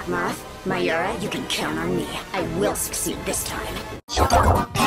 Black Moth, Mayura, you can count on me. I will succeed this time.